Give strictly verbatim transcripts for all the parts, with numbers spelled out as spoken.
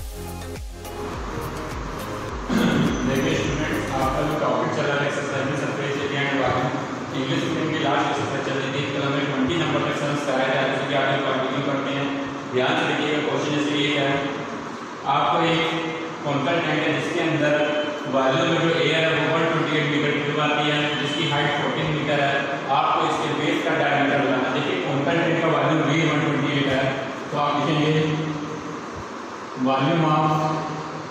देखिए स्टूडेंट्स, आपका जो टॉपिक चल रहा है एक्सरसाइज में surface area and volume, English medium की लास्ट एक्सरसाइज चल रही थी। कल हमने ट्वेंटी नंबर तक समझ कराया था, जैसे कि आगे कंटिन्यू करते हैं। ध्यान से देखिएगा, क्वेश्चन जैसे ये है, आपको एक कॉन्कर टैंक है जिसके अंदर वॉल्यूम में जो एयर है वो one twenty eight meter cube आती है, जिसकी हाइट फोर्टीन मीटर है। आपको इसके बेस का डायमीटर बताना। देखिए कॉन्कर टैंक का वॉल्यूम भी वन ट्वेंटी एट है, तो आप लिखेंगे वॉल्यूम ऑफ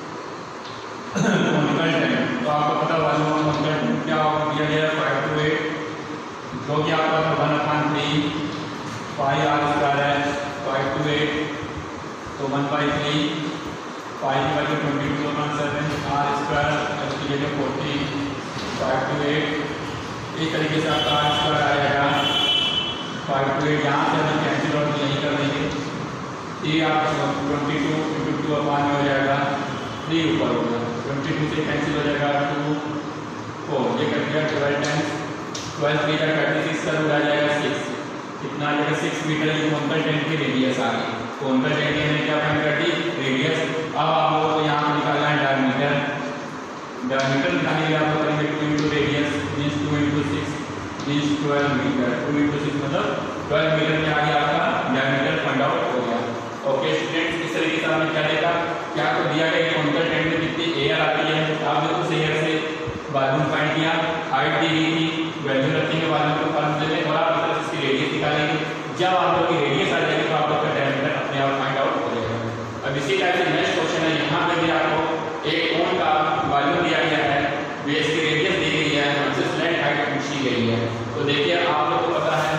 कॉन्कर टैंक। तो आपको पता वॉल्यूम ऑफ कॉन्कर टैंक क्या दिया गया है, फाइव टू एट, जो कि आपका one upon three five are square है। फाइव टू एट तो वन बाई थ्री, फाइव की value twenty two upon seven, r square इसकी जगह फोर्टीन, फाइव टू एट। इस तरीके से आपका आर स्क्वायर आ जाएगा फाइव टू एट। यहाँ से हम कैंसिल और यहीं कर देंगे। ये आपका twenty two into two upon में हो जाएगा थ्री, ऊपर होगा ट्वेंटी टू से कैंसिल हो जाएगा टू फोर, ये कर दिया ट्वेल्व टाइम्स, ट्वेल्व थ्री का थर्टी सिक्स का रूट आ जाएगा सिक्स, कितना आ जाएगा सिक्स मीटर। ये कॉन्कर टैंक की रेडियस आ गई। कॉन्कर टैंक की हमने क्या फाइंड कर दी, रेडियस। अब आप लोगों को यहाँ पर निकालना है डायमीटर। डायमीटर निकालने के लिए आप करेंगे two into radius means two into six means twelve metre. Two into six मतलब ट्वेल्व मीटर में आगे आपका डायमीटर फाइंड आउट हो गया। ओके स्टूडेंट्स, इस तरीके से आपने क्या देखा, क्या तो दिया गया कॉन्कर टैंक में कितनी एयर आती है, आपने उस एयर से वॉल्यूम फाइंड किया, हाइट दी गई थी, वैल्यू रखेंगे वॉल्यूम के फॉर्मूले में, और आप इस तरह इसकी रेडियस निकालेंगे। जब आप लोग की रेडियस आ जाएगी तो आप लोग का डायमीटर अपने आप फाइंड आउट हो जाएगा। अब इसी टाइप से नेक्स्ट क्वेश्चन है, यहाँ पे भी आपको एक कोन का वॉल्यूम दिया गया है, बेस की रेडियस दी गई है, हमसे स्लैंट हाइट पूछी गई है। तो देखिए आप लोग को पता है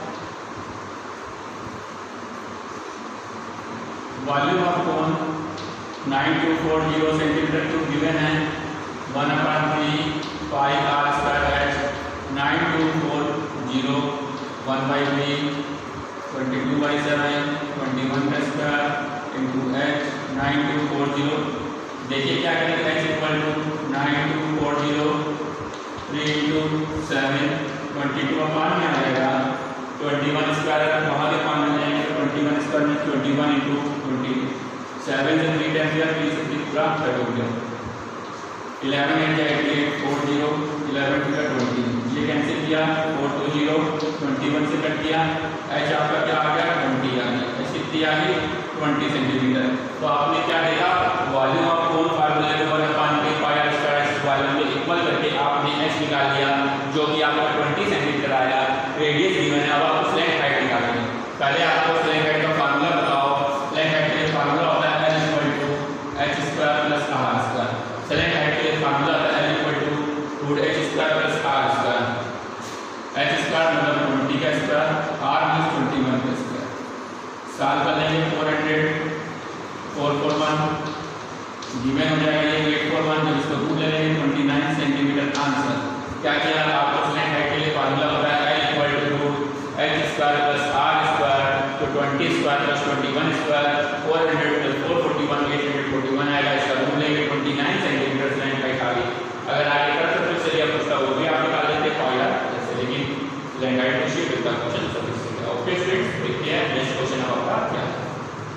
volume of cone nine two four zero centimetre cube given है, one upon three five are square H, nine two four zero one by three twenty two by seven twenty one का square into H nine two four zero. देखिए क्या करेंगे, H equal to nine two four zero three into seven twenty two upon में आ जाएगा twenty one square, वहाँ के पान में जाएंगे ट्वेंटी वन स्क्वायर में twenty one into twenty seven से थ्री टाइम्स या थ्री से थ्री पूरा कट हो गया। इलेवन एट जाएगी eight four zero, eleven two का ट्वेंटी, ये कैंसिल किया, four two zero twenty one से कट किया, एच आपका क्या आ गया ट्वेंटी आ गया, एच कितनी आ गई ट्वेंटी सेंटीमीटर। तो आपने क्या देखा, वॉल्यूम ऑफ कोन फार्मूला के one upon three pi R square volume में इक्वल करके आपने एच निकाल लिया, जो कि आपका ट्वेंटी सेंटीमीटर आया। रेडियस गिवन है, अब आपको स्लैंट हाइट निकालनी है। पहले आपको स्लैंट हाइट का फार्मूला बताओ। स्लैंट हाइट के लिए फार्मूला होता है L equal to H square plus R square. Slant height के लिए फार्मूला होता है L equal to root H square plus R square. H square मतलब ट्वेंटी का square, R plus twenty one का स्क्वायर। साल कर लेंगे four hundred four four one given हो जाएगा, ये एट फोर वन, जब इसको रूट ले लेंगे ट्वेंटी नाइन सेंटीमीटर आंसर। क्या किया, आपको स्लैंट हाइट के लिए फार्मूला होता है L equal to root H square plus R square, तो twenty square plus twenty one square, four hundred plus four forty one eight hundred forty one आएगा। इसका रूट लेंगे twenty nine centimetre slant height आ गई। अगर आगे कर सकते चलिए आप उसका वो भी आप निकाल लेते पाया जैसे, लेकिन स्लैंट हाइट पूछिए फिर का क्वेश्चन सब इससे। ओके स्टूडेंट्स, देखते हैं नेक्स्ट क्वेश्चन अब आपका क्या है।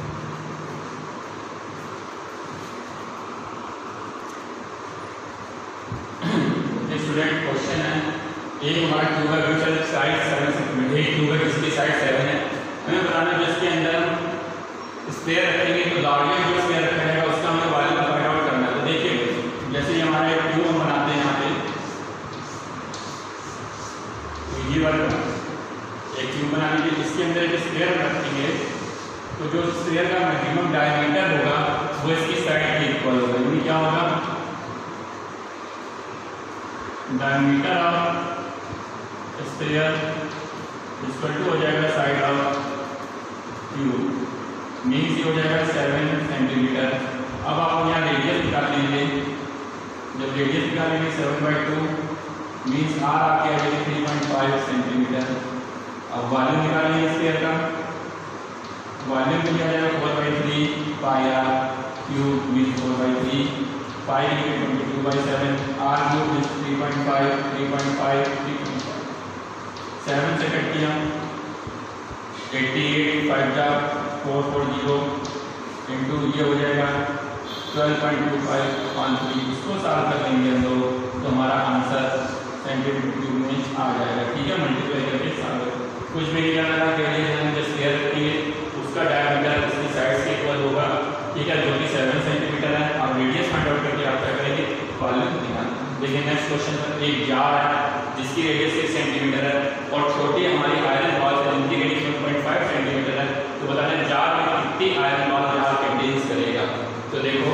स्टूडेंट क्वेश्चन है, एक हमारा क्यूब है विच है साइड सेवन सेंटीमीटर, एक क्यूब है जिसकी साइड सेवन है। हमें बताना है जिसके अंदर हम स्फीयर रखेंगे तो लार्जेस्ट जो स्फीयर रखा जाएगा उसका हमें वॉल्यूम फाइंड आउट करना है। तो देखिए जैसे ये हमारा एक क्यूब हम बनाते हैं, यहाँ पे तो ये वाला एक क्यूब बनाने के लिए इसके अंदर एक स्फीयर रखेंगे, तो जो स्फीयर का मैक्सिमम डायमीटर होगा वो इसकी साइड के इक्वल होगा। यानी क्या होगा, diameter of sphere equal to हो जाएगा साइड ऑफ क्यूब, मीन्स ये हो जाएगा सेवन सेंटीमीटर। अब आप यहाँ रेडियस निकाल लेंगे, जब रेडियस निकालेंगे seven by two means R आपके आ जाएगी थ्री पॉइंट फाइव सेंटीमीटर। अब वॉल्यूम निकालेंगे स्फीयर का, वॉल्यूम में क्या जाएगा four by three pi R cube means four by three, pi twenty two by seven, R cube means three point five three point five three point five, seven से cut किया eighty eight five का four four zero into ये हो जाएगा twelve point to five upon three, इसको solve कर लेंगे हम लोग तो हमारा आंसर सेंटीमीटर क्यूब में आ जाएगा। ठीक है, मल्टीप्लाई करके सॉल्व कुछ भी नहीं करना है, रेडियस हम जस्ट क्लियर रखेंगे, उसका डायमीटर इसकी साइड से इक्वल होगा। ठीक है, जो कि सेवन सेंटीमीटर है। और रेडियस फाइंड आउट करके आप क्या करेंगे, वॉल्यूम निकालना। देखिए नेक्स्ट क्वेश्चन पर एक जार है जिसकी रेडियस सिक्स सेंटीमीटर है और छोटी हमारी आयरन बॉल है जिनकी radius one point five centimetre है। तो बताना है जार में कितनी आयरन बॉल जार कंटेन्स करेगा। तो देखो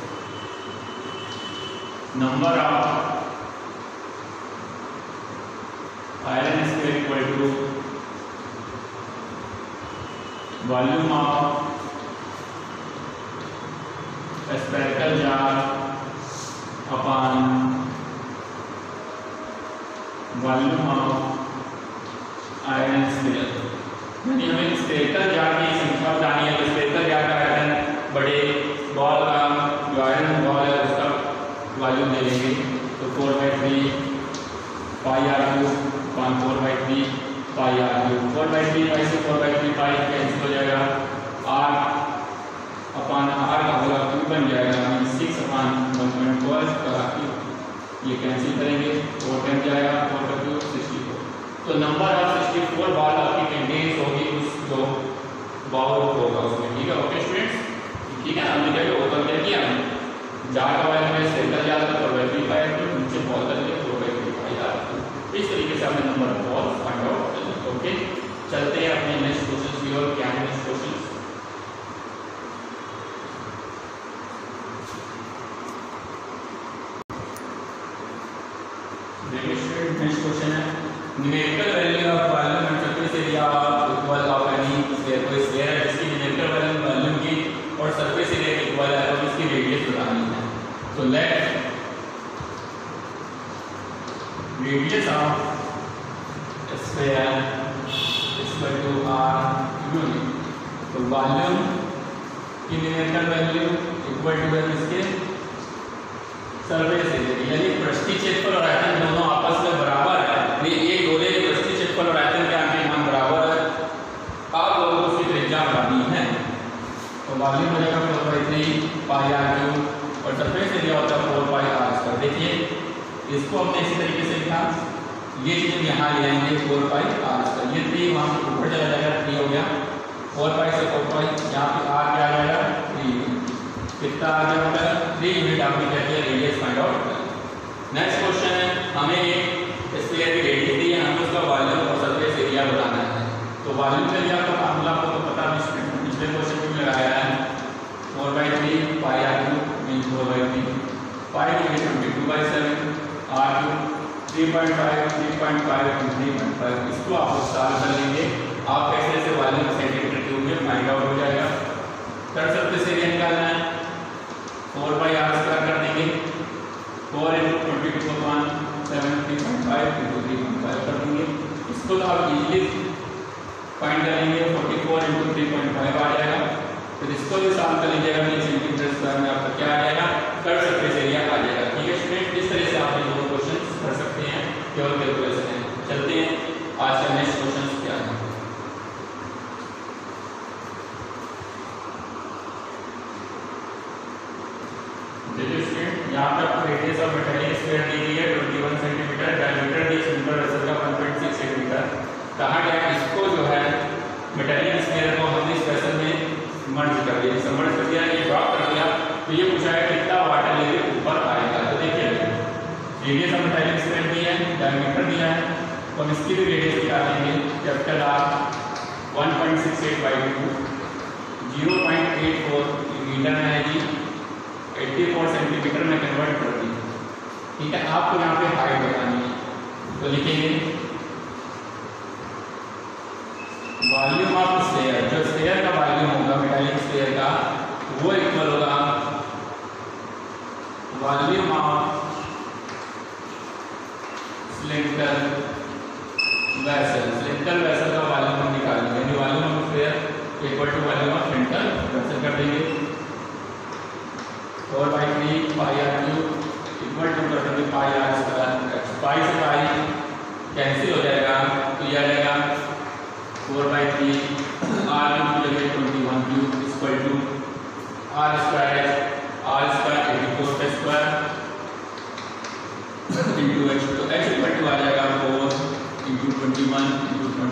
number of iron square equal to volume of spherical jar upon volume of iron sphere. यानी हमें स्फेरिकल जार की संख्या बतानी है। तो स्फेरिकल जार का आयरन बड़े बॉल का जो आयरन बॉल है उसका वॉल्यूम दे देंगे। तो four by three pi R cube upon four by three pi R cube. Four by three pi से four by three pi cancel हो जाएगा, आर अपॉन आर का होगा क्यू बन जाएगा, six upon one point twelve का cube, ये cancel करेंगे, फोर टेन जाएगा, फोर का क्यूब सिक्सटी फोर। तो number of sixty four ball आपकी कंटेन्स होगी उस जो बॉल होगा उसमें। ठीक है, ओके स्टूडेंट्स, ठीक है। हमने क्या ओपन क्या किया, जार का वैल्यू में स्फेरिकल जार का four by three pi cube, नीचे बॉल का लिए four by three pi R cube. इस तरीके से हमने number of ball find out कर लिया। ओके, चलते हैं अपने नेक्स्ट क्वेश्चन की ओर। क्या है नेक्स्ट क्वेश्चन, नेक्स्ट क्वेश्चन है numerical value of volume and surface area equal of any sphere. कोई स्फीयर है जिसकी न्यूमेरिकल वैल्यू वॉल्यूम की और सरफेस एरिया की इक्वल है और इसकी रेडियस बतानी है। तो let radius of sphere equal to R unit. तो वॉल्यूम की न्यूमेरिकल वैल्यू इक्वल टू है इसके सरफेस एरिया, यानी पृष्ठीय क्षेत्रफल और आयतन दोनों आपस में बराबर है। ये एक गोले के पृष्ठीय क्षेत्रफल और आयतन के आंतरिक मान बराबर है। आप लोगों को उसकी त्रिज्या बतानी है। तो वॉल्यूम हो जाएगा four by three pi R cube और सरफेस एरिया होता है फोर पाई आर स्क्वायर। देखिए इसको हमने इसी तरीके से लिखा, ये चीज यहाँ ले आएंगे फोर पाई आर स्क्वायर, ये थ्री वहाँ पे ऊपर चला जाएगा, थ्री हो गया, फोर पाई से फोर पाई, यहाँ पे आर क्या आ जाएगा थ्री, कितना आ जाएगा थ्री यूनिट। आपने क्या किया, रेडियस फाइंड आउट कर। नेक्स्ट क्वेश्चन है, हमें एक स्फीयर की रेडियस दी है, हमें उसका वॉल्यूम और सरफेस एरिया बताना है। तो वॉल्यूम के लिए आपका फार्मूला आपको तो पता है, पिछले क्वेश्चन में लगाया है, four by three pi R cube mean four by three pi की twenty two by seven R cube three point five three point five three point five. इसको आप सॉल्व कर लेंगे, आप कैसे से वॉल्यूम सेंटीमीटर क्यूब में फाइंड आउट हो जाएगा। कर सरफेस एरिया निकालना है, फोर बाई आर स्क्वायर कर देंगे, four into twenty two upon seven three point five into three point five कर देंगे। इसको तो आप इजीली फाइंड करेंगे, forty four into three point five आ जाएगा। फिर इसको भी सॉल्व कर लीजिएगा, सेंटीमीटर स्क्वायर में आपका क्या आ जाएगा, कर सरफेस एरिया आ जाएगा। ठीक है स्टूडेंट, इस तरह से आप ये दो क्वेश्चन कर सकते हैं, केवल कैलकुलेशन है। चलते हैं आज का नेक्स्ट क्वेश्चन क्या है। देखिए स्टूडेंट, यहाँ पे आपको रेडियस ऑफ मेटालिक स्फीयर दी गई है ट्वेंटी वन सेंटीमीटर, डायमीटर दी सिंपल वेसल का वन पॉइंट सिक्स सेंटीमीटर। कहा गया है इसको जो है मेटालिक स्फीयर को हमने इस वेसल में मर्ज कर दिया, जैसे मर्ज कर दिया, ये ड्रॉप कर दिया, तो ये पूछा है कितना वाटर लेवल ऊपर आएगा। तो देखिए रेडियस ऑफ मेटालिक स्फीयर दी है, डायमीटर दिया है, और इसकी भी रेडियस क्या देंगे, capital R one point six eight by two zero point eight four metre में है जी, चौरासी सेंटीमीटर में कन्वर्ट कर दी। ठीक है, आपको यहाँ पे हाइट बतानी है, तो लिखेंगे वॉल्यूम ऑफ स्फीयर, जो स्फीयर का वॉल्यूम होगा मेटालिक स्फीयर का वो इक्वल होगा volume of cylinder vessel. Cylinder vessel का वॉल्यूम हम निकालेंगे, यानी volume of sphere equal to volume of cylinder vessel कर देंगे। Four by three pi R cube equal to कर देंगे पाई आर स्क्वायर, पाई से पाई कैंसिल हो जाएगा, तो यह आ जाएगा four by three R cube की जगह twenty one cube equal to R square, R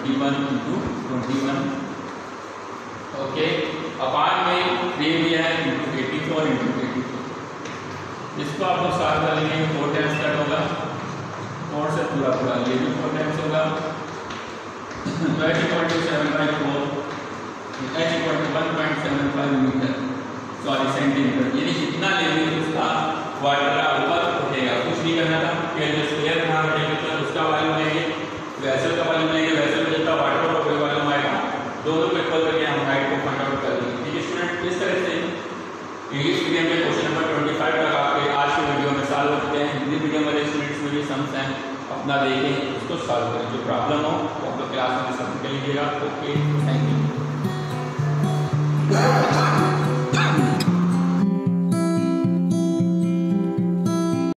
twenty one into twenty one, okay. Upon में थ्री दिया है into eighty four into eighty four. इसको आप लोग साथ कर लेंगे, फोर टाइम्स कट होगा, फोर से पूरा पूरा ये भी फोर टाइम्स होगा, तो H equal to seven by four, H equal to one point seven five metre sorry centimetre, यानी जितना लेंगे उसका वाटर ऊपर उठेगा। कुछ नहीं करना था कि जो स्क्वायर बना टेम्परेचर उसका वैल्यू लेंगे, वैसल का वैल्यू लेंगे, वैसल में जितना वाटर होगा वही वैल्यू आएगा, दोनों को इक्वल करके हम हाइट को फाइंड आउट कर देंगे। ठीक है स्टूडेंट, इस तरह से इंग्लिश मीडियम के क्वेश्चन नंबर पच्चीस तक आपके आज के वीडियो में सॉल्व हो चुके हैं। हिंदी मीडियम वाले स्टूडेंट्स में भी सम्स हैं, अपना देखें उसको सॉल्व करें, जो प्रॉब्लम हो वो आप लोग क्लास में सबमिट कर लीजिएगा। Okay, thank you.